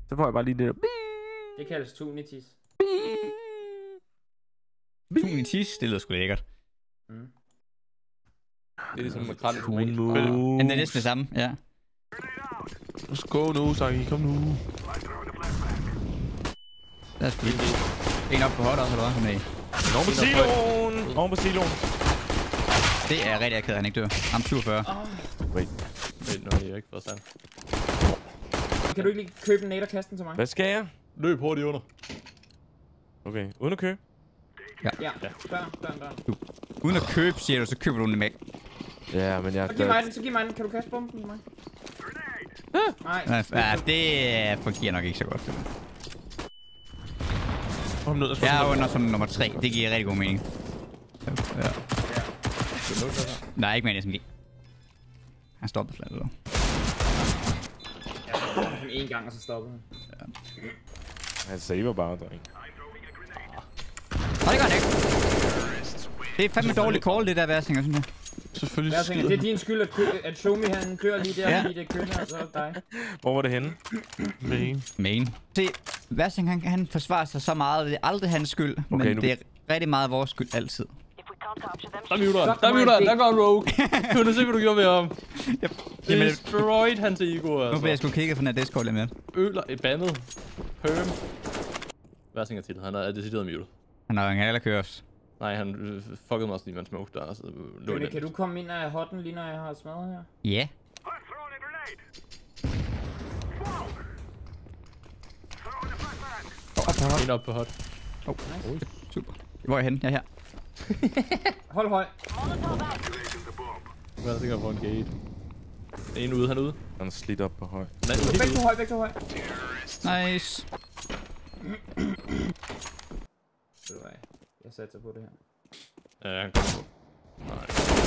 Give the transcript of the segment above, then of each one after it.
Så får jeg bare lige det der. Det kaldes Tunitis. Tunitis, det lyder sgu lækkert. Mm. Det er ligesom makrel i tomat. Men det er næsten det samme, ja. Skål nu, Saki. Kom nu. Der er sgu en op på hot også, eller hvad? Nej. Oven på siloen. Oven på siloen. Det er rigtig akavet, han ikke dør. Ham 47. Wait. Nu har jeg ikke fået sang. Kan du ikke lige købe en nade og kaste den til mig? Hvad skal jeg? Løb hurtigt under. Okay, uden at købe. Ja. Dør. Uden at købe, siger du, så køber du den med. Ja, men jeg... Så giv mig den. Kan du kaste bomben til mig? Nej. Ja, det fungerer nok ikke så godt. Jeg er under som nummer 3. Det giver rigtig god mening. Ja. Nej, ikke mere SMG. Han stoppede slet eller? Ja, en gang, og så stoppede han. Ja. Han saver bare, dreng. Og det gør han ikke. Det er fandme dårligt call, det der Versinger, synes jeg. Selvfølgelig det er din skyld, at Shomi han dør lige der, fordi det kønner, så er det dig. Hvor var det henne? Main. Se, Versing, han forsvarer sig så meget, det er aldrig hans skyld, men det er rigtig meget vores skyld altid. Der går Rogue. Du kan se, hvad du gjorde med ham. Destroyed hans ego, altså. Nu bliver jeg sgu kigget for den her Discord lidt mere. Øler et bandet. Perm. Versing er til. Han er decideret muted. Han har jo ingen heller kørt os. Nej, han fuckede mig også lige med en smoke der. Altså, kan du komme ind af hotten lige når jeg har smadret her? Ja. En op på hot. Nice. Super. Hvor er jeg henne? Jeg er her. Hold høj. Hvad er det, på en gate? En ude, han ude. Han er slidt op på høj. Væk to høj. Nice. Jeg satser på det her. Ja, han kommer på. Nej.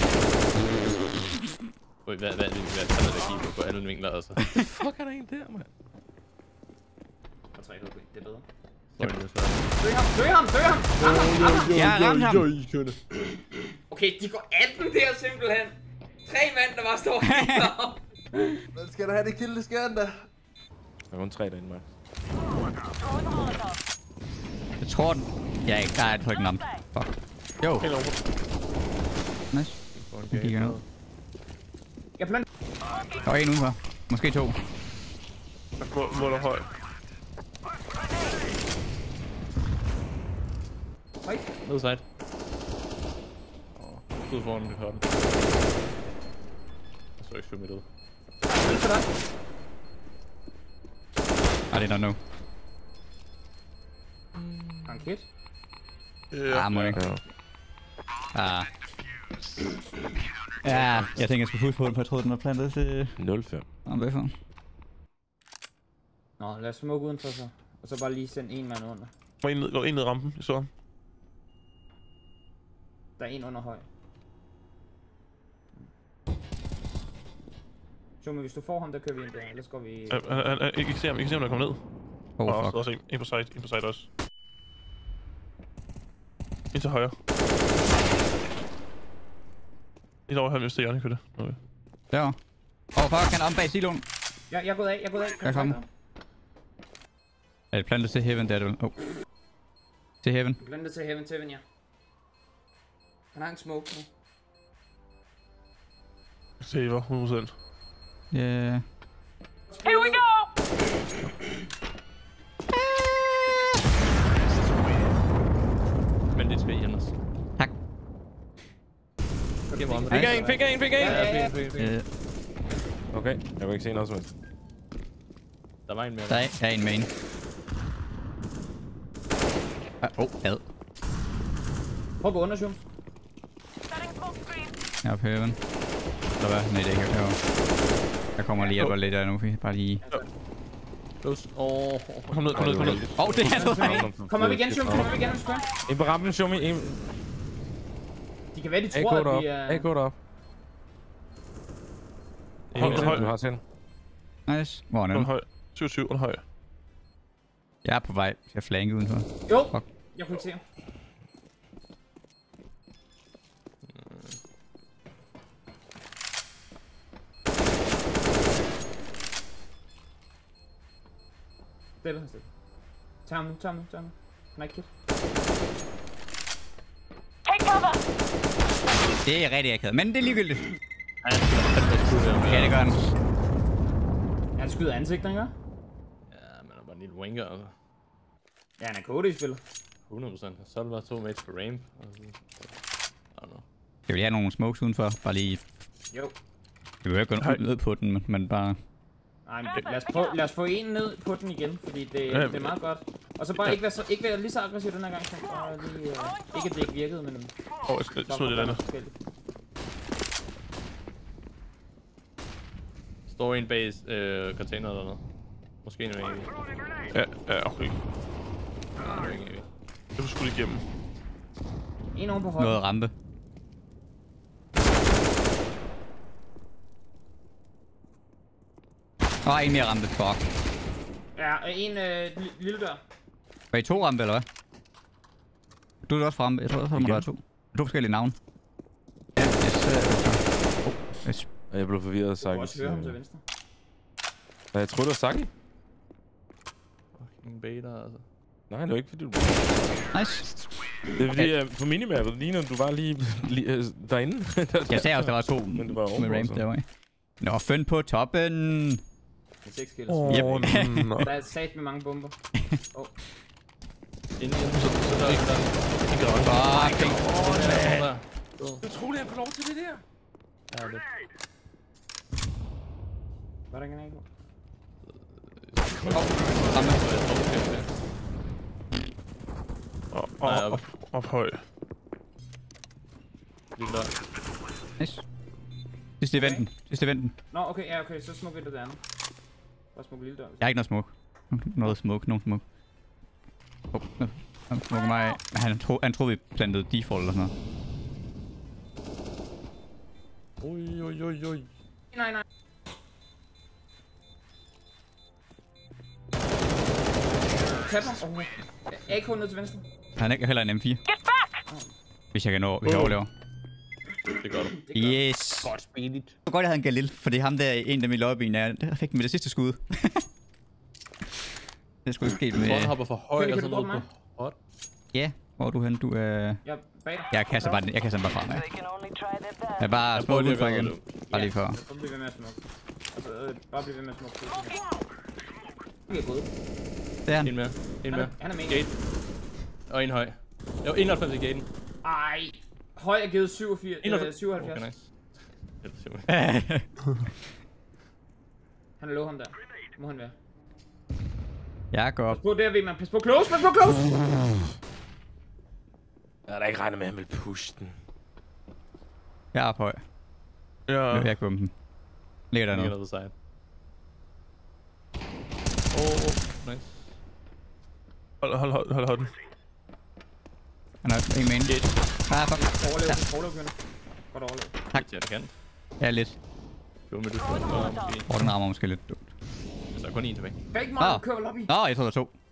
Hvad er det, der kigger på alle vinkler, altså? Fuck er der en der, mand? Og 3 HP, det er bedre. Dø ham! Jeg ramte ham! Okay, de går 18 der simpelthen. 3 mand, der bare står her. Hvad skal der have det kill, det skal han da. Der er kun 3 derinde, Max. Jeg tror den. Ja, ikke. Der er et trykken om. Fuck. Jo. Nice. Jeg kigger ned. Jeg planter. Der var en udenfor. Måske 2. Hvor er der høj? Høj. Nede side. Ud foran mit hørn. Jeg så ikke skyde mit ud. I did not know. Raket. Må ikke. Ja, jeg tænker, jeg skulle huske på den, for jeg troede, den var plantet til... 0-5. Hvorfor? Nå, lad os smukke udenfor så. Og så bare lige sende en mand under. Gå ind ned rampen, jeg så ham. Der er en under høj. Så hvis du får ham, der kører vi ind der, ellers går vi... I kan se ham, der kommer ned. Fuck. Også en på side også. En til højre. En over her, hvis det er hjørne, okay. Derovre. Fuck, han er om bag siloen. Ja, jeg er gået af. Jeg kommer. Er det plantet til heaven, der er det vel? Til heaven. Plantet til heaven, ja. Han har en smoke nu. Saver, 100%. Yeah. Here we go! Men det skal I Anders. Tak. Fik en! Ja, fint. Okay, jeg kan ikke se noget som helst. Der var en mere. Der er en main. Ad. Prøv at gå under, Shums. Jeg er på heaven. Eller hvad? Nej, det er ikke herovre. Jeg kommer lige hjælper lidt af nu, bare lige... Close. Kom ned. Det er noget. Kom op igen, Shums. En på rampen, Shumi. De kan være, de tror, at vi er... AK derop. Hold, du har til. Nice. Hvor er den? Høj. 27 under høj. Jeg er på vej til at flanke udenfor. Jo, fuck. Jeg kunne ikke se ham. Stille. Tag ham nu. Han er ikke kit. Take cover! Det er rigtig akavet, men det er ligegyldigt. Ja, Ja, det gør han. Han skyder ansigter, ikke? Ja, men er bare en lille wanker, altså. Ja, han er KD-spiller. 100%. Så er det bare 2 mates på ramp. Jeg vil have nogle smokes udenfor, bare lige... Jo. Jeg vil ikke gå ned på den, men bare... Nej, men lad os få en ned på den igen, fordi det er meget godt. Og så bare ikke være lige så aggressiv den her gang, så bare lige... ikke at det ikke virkede, men... Jeg skal smide det andet. Står en bag container eller noget. Måske en AV. Ja, okay. Det var sgu igennem. En oven på højden. Noget rampe. En mere rampe, fuck. Ja, en lille dør. Var I 2 rampe, eller hvad? Du er også fra rampe. Jeg tror også, der må være 2. 2 forskellige navne. Ja, yes. Jeg blev forvirret af Du kan Saki. også høre ham til venstre. Jeg troede, det var Saki. Fucking beta, altså. Nej, det var ikke fordi du... Nice. Det er fordi, på minimappet ligner du var lige derinde. Jeg sagde også, der var 2 Men det var med ramp derovre. Nå, find på toppen. Det er 6 kills. Der er sat med mange bomber. Inden så der er ikke der. Fucking. Det er utroligt, at han får lov til det der. Ja, det. Var der ikke en AK? Op høj. Lige der. Nice. Sidste venten. Nå, okay, ja, okay, så smukker det andet. Bare smukke lille dør. Jeg har ikke noget smoke. Nogen smoke. Han smukker mig. Han troede, vi plantede default eller sådan noget. Oj. Nej. Tap ham. AK ned til venstre. Han er ikke heller en M4. Hvis jeg kan nå, hvis jeg overlever. Det gør du. Yes. Godt speedigt. Det var godt, jeg havde en Galil, fordi ham der, en af dem i lobbyen, der fik den med det sidste skud. Det skulle ikke ske med... Foran hopper for højt Kan og du sådan noget droppe på hot. Ja, hvor er du hen? Du er... Jeg bag dig. Jeg kaster den bare frem, ja. They can only try their best. Jeg er bare smuk ud for igen. Bare lige for. Bare bliv ved med at smukke. Altså, bare bliv ved med at smukke. Vi er gået. Det er han. En mere. Han er med. Gate. Og en høj. Jo, 91 i gaten. Ej. Høj er givet 77. Okay, nice. Det er simpelthen. Han er low ham der. Må han være. Jeg går op. Pas på der, ved man. Pas på close. Jeg havde da ikke regnet med, at han ville pushe den. Jeg er op høj. Ja. Jeg kan bombe den. Ligger der noget. Side. Nice. Hold den. Han er en main. Fuck. Overlev, Bjørn. Godt overlev. Tak. Ja, det kan. Ja, lidt. Jo, men du Den rammer måske lidt dumt. Så er kun en tilbage. Fake mig, kører lobby. Jeg tror, der er 2.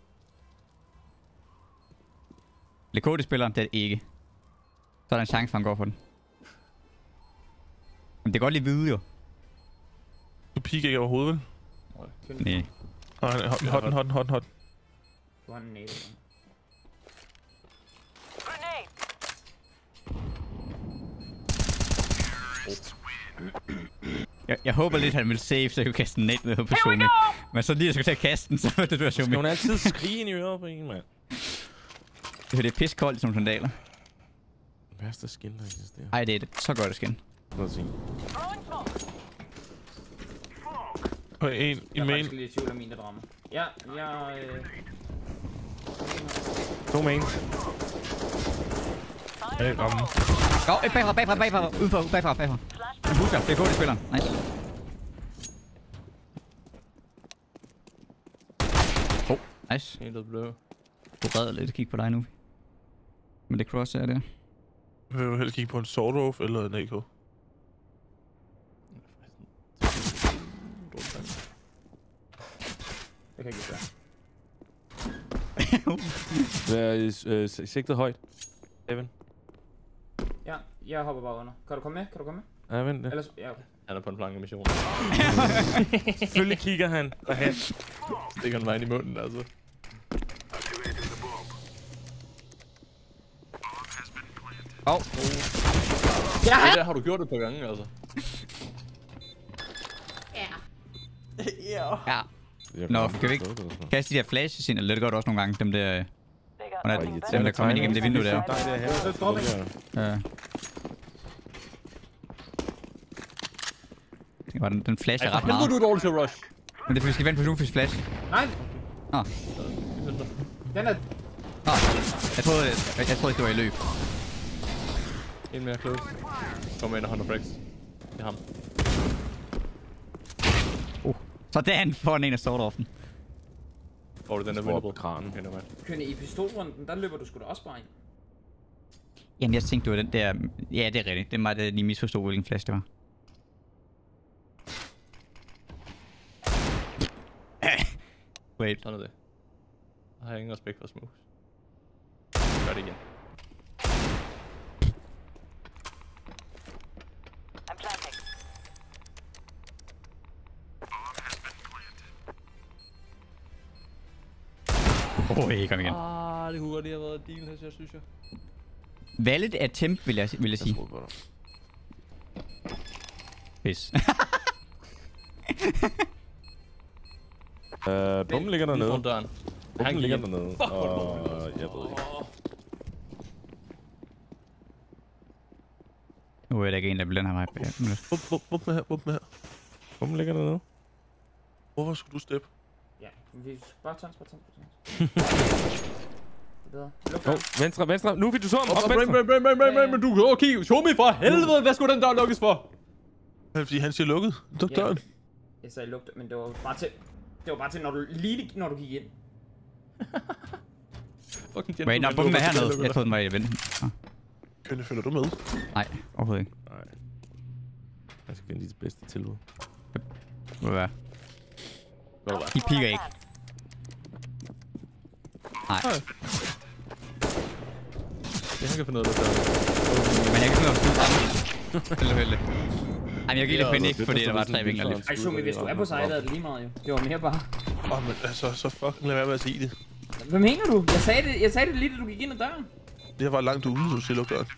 Lekode-spilleren, det er det ikke. Så er der en chance for, at han går for den. Men det kan godt lige vide, jo. Du piker ikke overhovedet, vel? Nej. Hot den. Du har en nade. Jeg håber lidt, han vil save, så jeg kan kaste en net ned på Shumi. Men så lige jeg skal til at kaste den, så vil det du Shumi. Skal hun altid skrige ind i øret på en, mand? Det er pissekoldt som sandaler. Værste skin, der eksisterer. Ej, det er det. Så godt det skin. Noget at sige. Og en i Jeg er main. faktisk lidt i tvivl af mine, der rammer. Ja, To main. Ja, ramme. Bagfra. Udenfor, bagfra. Han husker, det er godt, spilleren. Nice. Nice. En, der blev. Du redder lidt at kigge på dig nu. Men det cross er det. Jeg vil hellere kigge på en sword off eller en AK. det kan ikke gøre. Det er sigtet højt. Evan. Ja, jeg hopper bare under. Kan du komme med? Ja, vent det. Ellers, ja, okay. Han er på en plankemission. Selvfølgelig kigger han derhen. Stikker han mig ind i munden, altså. Ja! Det der har du gjort et par gange, altså. Ja. Nå, kan vi ikke kaste de der flashes ind, eller det gør du også nogle gange, dem der... Dem der kommer ind igennem det vindue der. Ja. Det var den flash er ret meget. Helvede, du er dårlig til rush. Men det er fordi, vi skal vente på Zoomfish flash. Nej! Nå. Den er... Nå. Jeg troede ikke, det var i løb. En mere close. Kom ind og hånd og flex. Det er ham. Sådan får den en af sword-offen. Hvor er det den der winnable kranen? Kønne, i pistolrunden, der løber du sgu da også bare ind. Jamen, jeg tænkte, det var den der... Ja, det er rigtigt. Det er mig, der lige misforstod, hvilken flash det var. Wait. Sådan er det. Jeg har ingen respekt for smokes. Gør det igen. I'm planting. Kom igen. Det kunne godt lige have været deal her, synes jeg. Valget er temp, vil jeg sige. Pis. Bomben ligger dernede. Lige døren. Bomben ligger dernede. Jeg ved ikke. Nu er der ikke en, der vil den her vej. Bump med her, bump med her. Bomben ligger dernede. Hvorfor skulle du steppe? Ja, vi bare tons. Det er bedre. Venstre. Nu vil du så om. Men du kan okay. Show me for helvede. Hvad skulle den dør lukkes for? Fordi han siger lukket. Luk døren. Jeg sagde lugte, men det var bare til, når du gik ind. Wait, når bomben er hernede. Jeg troede, den var i venten. Kønne, følger du med? Nej, overhovedet ikke. Nej. Jeg skal finde dit bedste tilbud. Må det være. De piker ikke. Nej. Jeg kan finde ud af det der. Men jeg kan finde ud af det. Heldig. Jamen, jeg gik lidt panik, fordi der var 3 vinkler lidt. Ej, Sumi, hvis du er på sejlet, er det lige meget jo. Det var mere bare. Men altså, så fucking lad være med at sige det. Hvad mener du? Jeg sagde det lige, da du gik ind ad døren. Det var langt ude, du siger luk døren.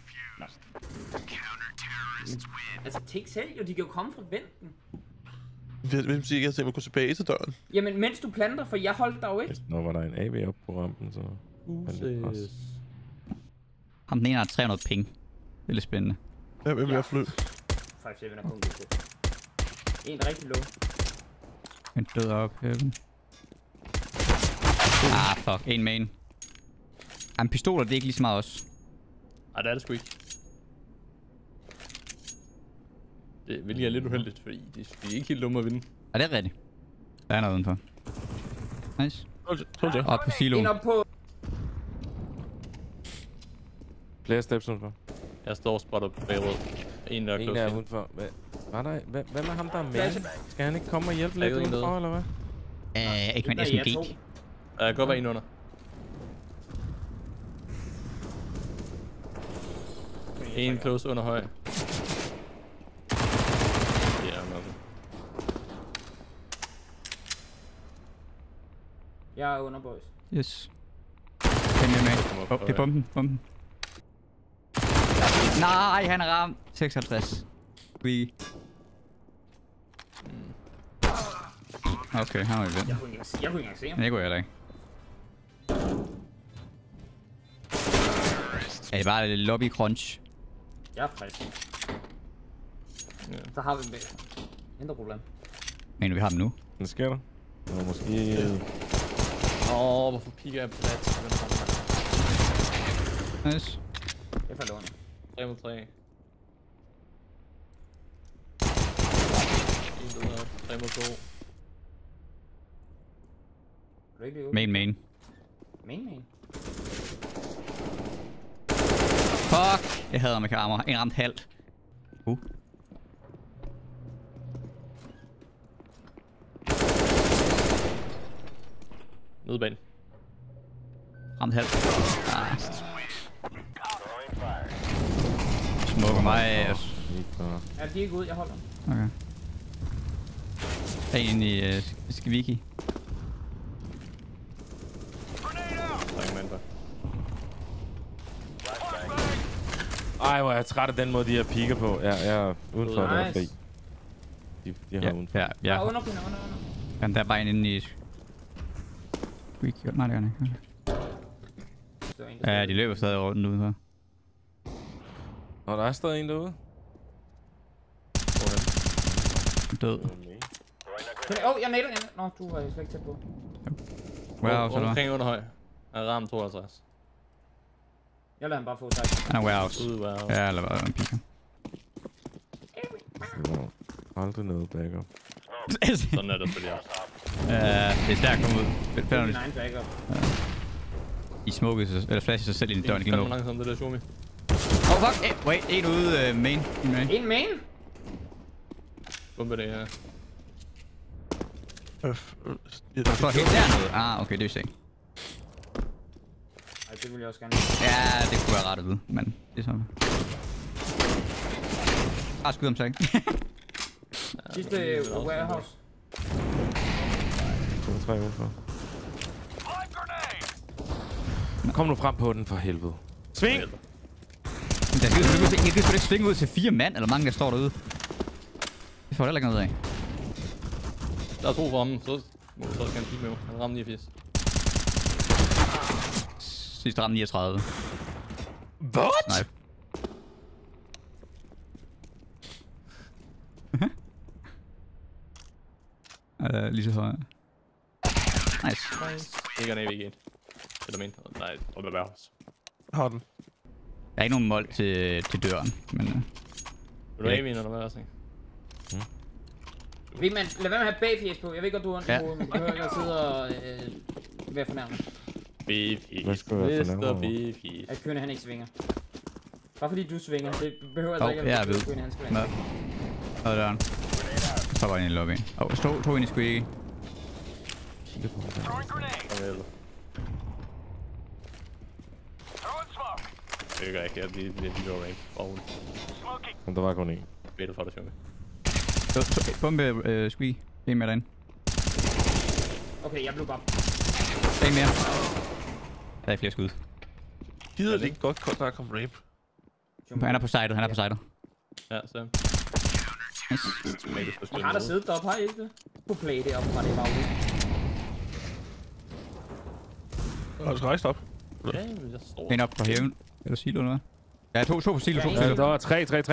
Altså, tænk selv jo, de kan jo komme fra venten. Hvem siger ikke, at jeg må gå tilbage til døren? Jamen, mens du planter, for jeg holdt dig jo ikke. Når var der en AV op på rampen, så... Ham den ene har 300 ping. Det er lidt spændende. Hvem er jeg flyt? 5-7 er kun lidt. En rigtig low. En død op. Fuck. En main. Jamen, pistoler, det er ikke lige så meget også. Ej, det er det sgu ikke. Det vil jeg lidt uheldigt, fordi det er ikke helt dumt at vinde. Er det rigtigt? Der er noget udenfor. Nice. Hold jeg. Op på siloen. En op på... Flere steps udenfor. Jeg står spottet bagved. En der er En close. der er udenfor. Hvad med ham der er med? Skal han ikke komme og hjælpe lidt udenfor, eller hvad? Ikke med en SMG. Jeg går bare en under. En close under høj. Ja, nok. Jeg er under, boys. Yes. Med. Det er bomben. Nej, han er ramt. 56. We. Okay, han var i vind. Jeg kunne ikke engang se ham. Det kunne jeg heller ikke. Er det bare lobby crunch? Jeg er frisk. Ja. Så har vi dem bedre. Indre problem. Men vi har dem nu. Hvad sker der? Nå, måske... Hvorfor piker jeg på det? Nice. Jeg faldt under. 3 mod 3. 1 bedre. 3 mod 2. Main. Main. Fuck! Jeg hader med kamera. En ramt halvt. Nødbane. Ramt halvt. Smukker mig. Ja, de er ikke ude. Jeg holder. Okay. Der er en i Skiviki. Der er ingen mand der. Ej, hvor er jeg træt af den måde, de her piker på. Jeg er udenfor, der er fri. De har udenfor. Ja. Under. Jamen, der er bare en inde i... Skiviki. Nej, det gør den ikke. Ja, de løber stadig rundt udenfor. Og der er stadig en derude. Død. Jeg nailede den. Nå, du var slet ikke tæt på. Warehouse, eller hvad? Omkring under høj. Jeg ramte 52. Jeg lader ham bare få sig. Han er warehouse. Ude warehouse. Ja, eller hvad? En piker. Aldrig noget backup. Sådan er det selvfølgelig også. Det er stærkt kommet ud. Det er min egen backup. I smoke sig, eller flash sig selv i en dør, ikke nå. nå. Hvor langsomt det der, Shumi? Fuck! Wait, en ude main. En main? Bombe det, ja. Der står helt dernede. Okay, det vidste jeg ikke. Ej, det ville jeg også gerne. Ja, det kunne være ret at vide, men det er sådan. Skud om sagen. Sidste warehouse. 3 udenfor. Kom nu frem på den for helvede. Sving! Jeg kan sgu ikke svinge ud til 4 mand, eller mange der står derude. Det får heller ikke noget af. Der er 2 fremme, så må du så gerne kigge med mig. Han rammer 89. Sidste ramme 39. What? Nej. Lige så højt. Nice. Ikke en AVG. Eller min. Nej, og med warehouse. Har den. Jeg har ikke nogen mål til døren, men... Vil du AVG eller hvad, jeg tænker? Lad være med at have bagfjes på. Jeg ved godt, du har ondt i hovedet, men du hører ikke at sidde og være fornærmet. Bifis. Mr. Bifis. At Kønne han ikke svinger. Bare fordi du svinger, det behøver altså ikke at Kønne han skal være. Hvad er døren? Så var jeg ind i lobbyen. To ind i squeaky. Kigger på mig. Det gør ikke, jeg bliver range. Men der var kun en. Ved du for det, Shumi? Bombe squeaky. En mere derinde. Okay, jeg blev bare. En mere. Der er flere skud. Gider det ikke godt, der er kommet rape? Han er på sidet, Ja, så. Jeg har da siddet deroppe, har I ikke det? På play deroppe, var det bare ude. Du skal rejse op. Ja, jeg står. En op på haven. Eller silo eller hvad? Ja, to på silo, Der var 3. 3.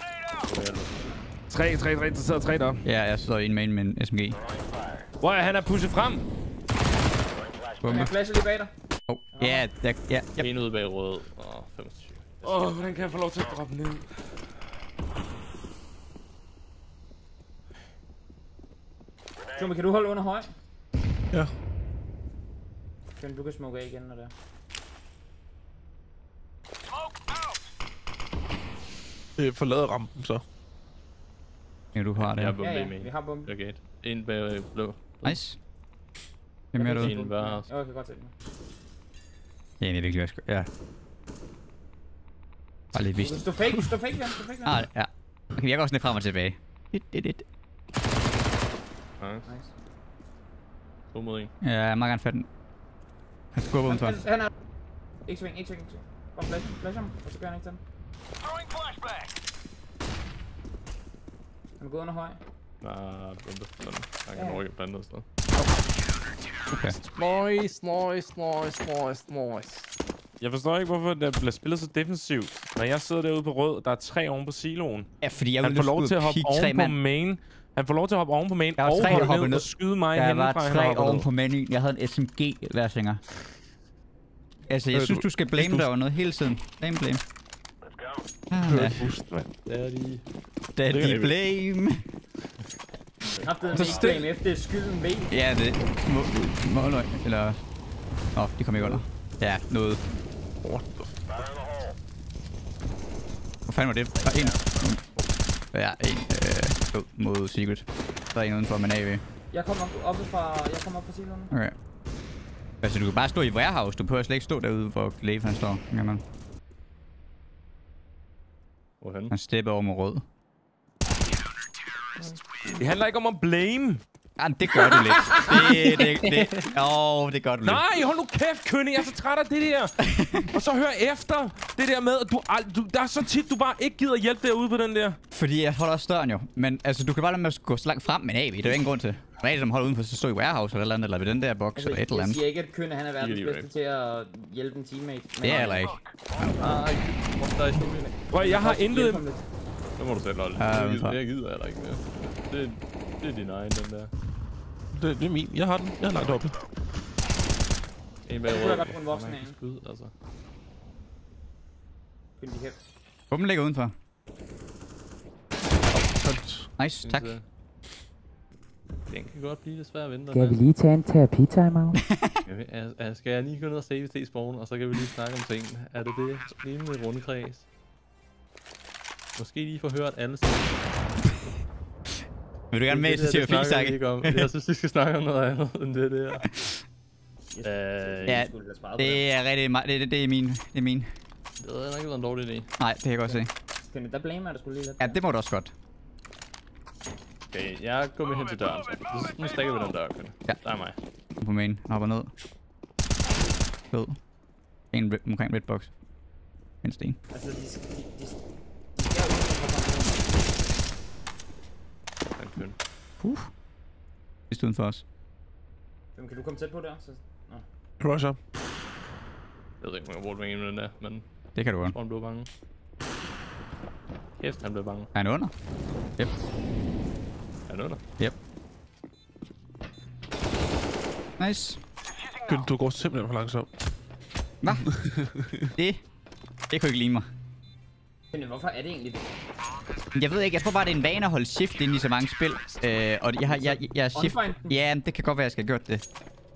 Der sidder 3 deroppe. Ja, jeg står i en main med en SMG. Hvor er han er pushet frem? Jeg flasher lige bag dig. Ja. En ude bag rød og 25. Hvordan kan jeg få lov til at droppe ned? Jumbo, kan du holde under høj? Ja. Køn, du kan smoke af igen, når det er. Det forlader rampen så. Ja, du har det. Jeg er bombe Ja, i main. vi har bombe. Jeg gate. En bag blå. Nice. Hvem er du? En warehouse. Jeg kan godt se det. Ja, det er virkelig også. Ja. Bare lidt vist. Stå fake, Jan. Ja. Okay, jeg går også lidt frem og tilbage. Nice. Nice. 2 mod 1. Ja, jeg må gerne fatte den. Han skubber udenfor. Han er... Ikke sving. Bare flash ham, og så gør han ikke til den. Han er gået under høj. Nej, bombe. Sådan. Han kan nok ikke blande noget sted. Okay. Nice. Jeg forstår ikke, hvorfor der bliver spillet så defensivt. Når jeg sidder derude på rød, der er 3 oven på siloen. Ja, fordi jeg Han får lov til at hoppe oven på main. Han får lov til at hoppe oven på main og hoppe ned og skyde mig hendenfra. Der var 3 oven på main. Jeg havde en SMG-værsinger. Altså, jeg synes, du skal blame dig over noget hele tiden. Blame. Daddy blame. Så blame efter skylden ved. Ja, det må eller... de kom ikke under. Ja, noget. Hvor fanden var det? Der er en. Ja, en mod Secret. Der er en udenfor med en AV. Jeg kommer op fra siloen. Okay. Altså, du kan bare stå i warehouse. Du behøver slet ikke stå derude, hvor Glaive han står. Jamen. Hvorhen? Han stepper over med rød. Det handler ikke om at blame. Jamen, det gør du lidt. Det gør du lidt. Nej, hold nu kæft, Kønne. Jeg er så træt af det der. Og så hør efter det der med, at der er så tit, du bare ikke gider hjælpe derude på den der. Fordi jeg holder også døren jo. Men altså, du kan bare lade med at gå så langt frem med en AV. Det er jo ingen grund til. Der er en, som holder udenfor, så står i warehouse eller andet, eller ved den der boks altså, eller et eller andet. Jeg siger ikke, at Kønne han er verdens bedste til at hjælpe en teammate. Det er heller ikke. Prøv, jeg har intet... Så må du selv holde. Jeg gider heller ikke mere. Det er din egen, den der. Det er min. Jeg har den. Jeg har lagt op. En bag rød. på en voksen af. Skud, altså. Åben ligger udenfor. Nice, tak. Den kan godt blive lidt svær at vente. Skal vi lige tage en terapi-timeout? Skal jeg lige gå ned og save til spawn, og så kan vi lige snakke om tingene. Er det det? Rimelig rundkreds. Måske lige få hørt alle sammen. Vil du gerne med til terapi-sakke? Jeg synes, vi skal snakke om noget andet end det der. Ja, det er rigtig meget. Det er min. Det havde nok ikke været en dårlig idé. Nej, det kan jeg godt se. Der blamer jeg, der skulle lige lidt. Ja, det må du også godt. Okay, jeg går med hen til døren. Nu stikker vi den dør, okay? Ja. Der er mig. På main. Hopper ned. Fed. En omkring redbox. En sten. Altså, de Sidst uden for os. Kan du komme tæt på der? Så... Rusher. Jeg ved ikke, om jeg har brugt mig med den der, men... Det kan du godt. Han blev bange. Kæft, han blev bange. Er han under? Yep. Er han under? Yep. Nice. Du går simpelthen for langsomt. Hvad? Det kunne ikke lide mig. Men hvorfor er det egentlig det? Jeg ved ikke, jeg tror bare, det er en vane at holde shift ind i så mange spil. Og jeg shift... Ja, det kan godt være, jeg skal have gjort det.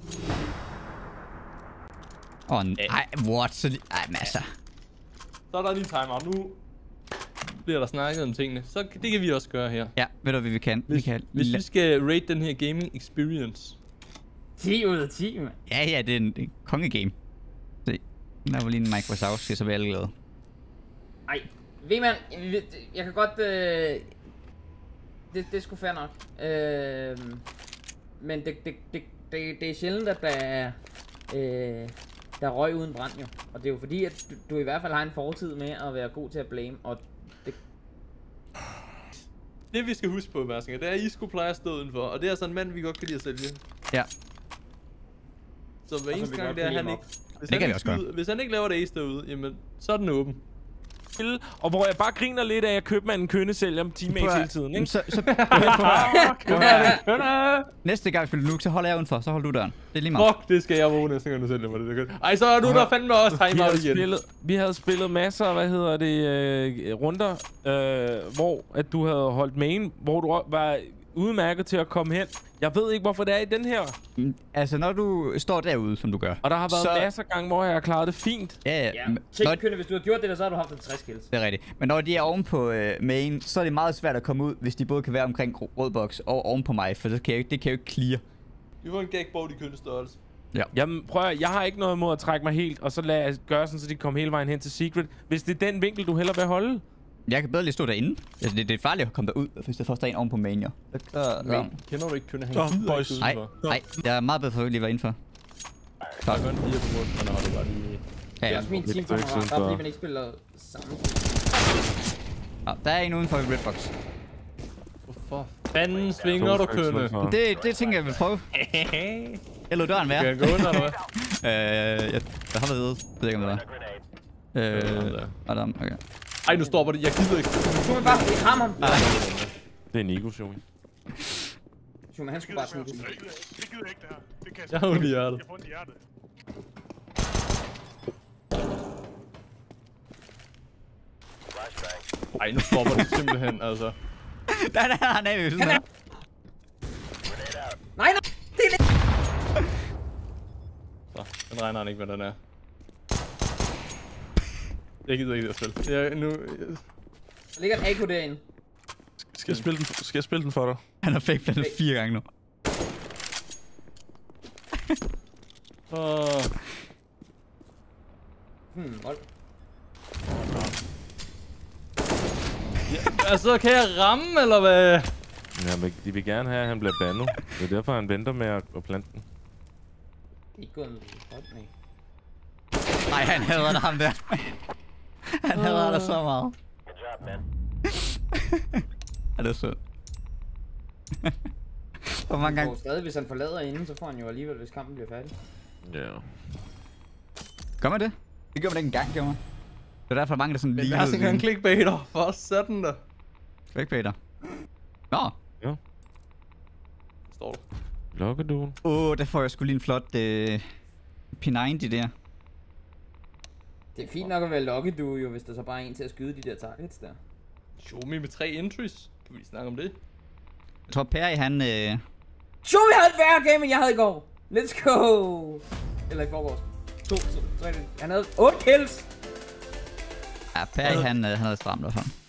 Nej, what? Ej, masser. Så er der lige timer. Nu bliver der snakket om tingene. Så det kan vi også gøre her. Ja, ved du, hvad vi kan? Hvis vi skal rate den her gaming experience. 10 ud af 10, mand. Ja, det er en kongegame. Se, der var lige en Microsoft, så er alle glade. Ej, V-man, jeg kan godt... Det er sgu fair nok. Men det er sjældent, at der er røg uden brand jo. Og det er jo fordi, at du i hvert fald har en fortid med at være god til at blame, og det vi skal huske på, Mærsinger, det er, at I skulle pleje at stå udenfor, og det er sådan en mand, vi godt kan lide at sælge. Ja. Så hver eneste gang, det er han ikke... Det kan vi også gøre. Hvis han ikke laver det ace derude, jamen, så er den åben. Og hvor jeg bare griner lidt af, at jeg køber en kønne sælger om teammates hele tiden, ikke? Næste gang spiller du Nuke, så holder jeg udenfor, så holder du døren. Det er lige meget. Fuck, det skal jeg våge næste gang, du sælger mig det. Ej, så er du der fandme også timeout igen. Vi havde spillet masser af, runder, hvor at du havde holdt main, hvor du var udmærket til at komme hen. Jeg ved ikke, hvorfor det er i den her. Altså, når du står derude, som du gør. Og der har været masser af gange, hvor jeg har klaret det fint. Ja. Tjek Kønne, hvis du har gjort det der, så har du haft 60 kills. Det er rigtigt. Men når de er oven på main, så er det meget svært at komme ud, hvis de både kan være omkring rødboks og oven på mig, for det kan jeg jo ikke clear. Vi får en gagball i kønnestørrelse. Ja. Jamen, prøv at, jeg har ikke noget imod at trække mig helt, og så lade jeg gøre sådan, så de kommer hele vejen hen til Secret. Hvis det er den vinkel, du hellere vil holde. Jeg kan bedre lige stå derinde. Altså, det er farligt at komme derud, hvis det først er en oven på main, jo. Kender du ikke Kønne? Han gider ikke udenfor. Nej, jeg er meget bedre for at lige være indenfor. Der er godt 4 på bordet, men holder bare lige... Det er også min teamkammerat, der fordi man ikke spiller sammen. Der er en uden for Redbox. Hvorfor fanden svinger du, Kønne? Det tænker jeg vil prøve. Jeg lod døren være. Kan jeg gå under, eller hvad? Jeg har været ved. Jeg ved ikke, om det var. Okay. Ej, nu stopper det. Jeg gider ikke. Schumann bare, det er ham. Det er Nico, Schumann. Schumann, han skulle bare smide det. Det gider ikke, det her. Det kan jeg har ondt i hjertet. Jeg får ondt i hjertet. Ej, nu stopper det simpelthen, altså. Der er han af, sådan her. Nej, det er det. Så, den regner han ikke, hvad den er. Jeg gider ikke det at spille. Der ligger en AK derinde. Skal jeg spille den for dig? Han har fake plantet 4 gange nu. Hold. Ja, altså, kan jeg ramme, eller hvad? Ja, men de vil gerne have, at han bliver bandet. Det er derfor, han venter med at plante den. Ikke gået godt, nej. Nej, han hader dig, ham der. Han hader dig så meget. Er det sødt? Hvor mange gange? Stadig, hvis han forlader inden, så får han jo alligevel, hvis kampen bliver færdig. Ja. Gør man det? Det gør man ikke engang, gjorde man. Det er derfor mange, der sådan lige... Men jeg er sådan en clickbaiter. For sådan der. Clickbaiter? Nå. Ja. Står du. Lokkeduen. Der får jeg sgu lige en flot P90 der. Det er fint nok at være lokkedue jo, hvis der så bare er en til at skyde de der targets der. Show me med 3 entries. Kan vi lige snakke om det? Jeg tror Perry han... Show me havde et værre game, end jeg havde i går. Let's go. Eller i forgårs. 2, 3, han havde 8 kills. Ja, Perry han havde stramt og sådan.